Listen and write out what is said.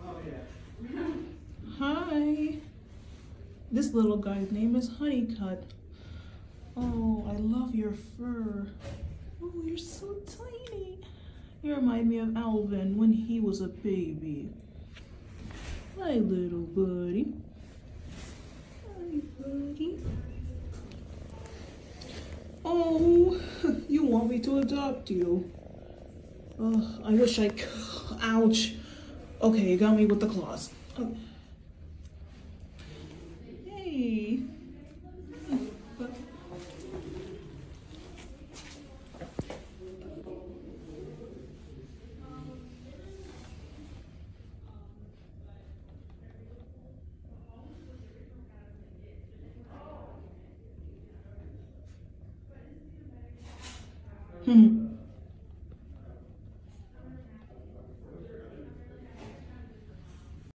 Hi. This little guy's name is Honeycut. Oh, I love your fur. Oh, you're so tiny. You remind me of Alvin when he was a baby. Hi, little buddy. Hi, buddy. Oh, you want me to adopt you? Oh, I wish I could. Ouch. Okay, you got me with the claws. Oh. Hey. Hmm.